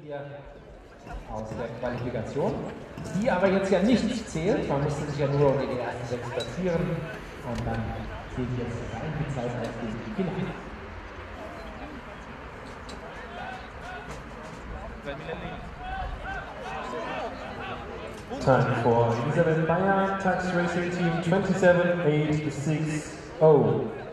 hier aus der Qualifikation, die aber jetzt ja nicht zählt. Man musste sich ja nur unter die ersten 6 platzieren und dann zählt jetzt die Zeit als die Finale. Time for Elisabeth Bayer, Tax Racing Team 27860.